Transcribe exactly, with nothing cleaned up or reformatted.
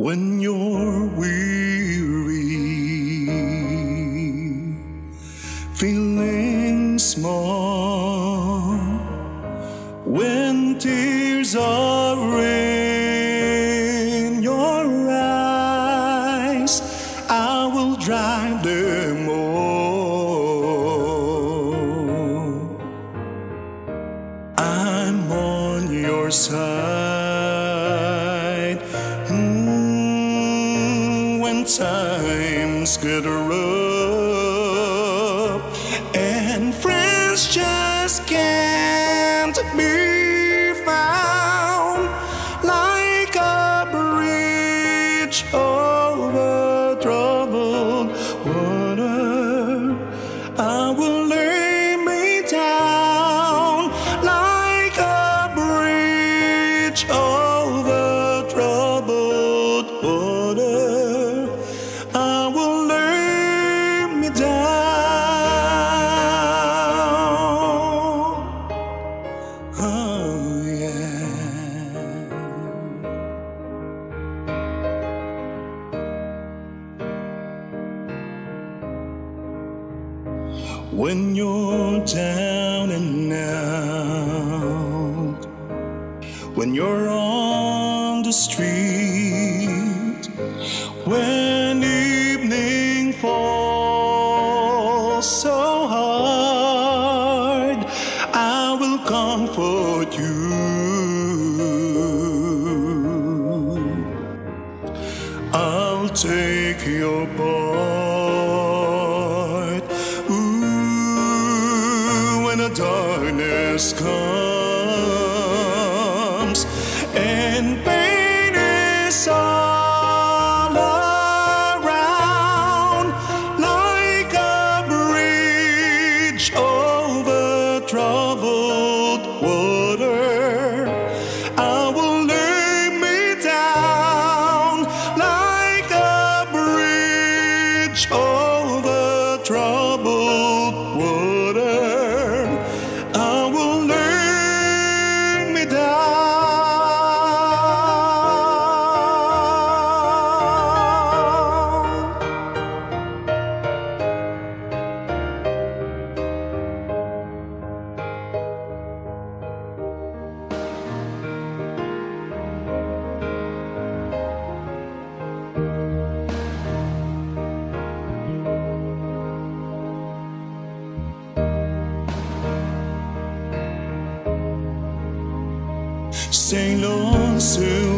when you're weary, feeling small, when tears are in your eyes, I will dry them all. I'm on your side. Mm, when times get rough and friends just can't be found, like a bridge over troubled water, I will lay me down. Like a bridge over troubled water, I will lay me down. Oh yeah. When you're down and out, when you're on the street, when evening falls so hard, I will comfort you. I'll take your part. Ooh, when the darkness comes and pain is all around, like a bridge over troubled water, I will lay me down. Like a bridge over troubled water, I will lay me Say lonesome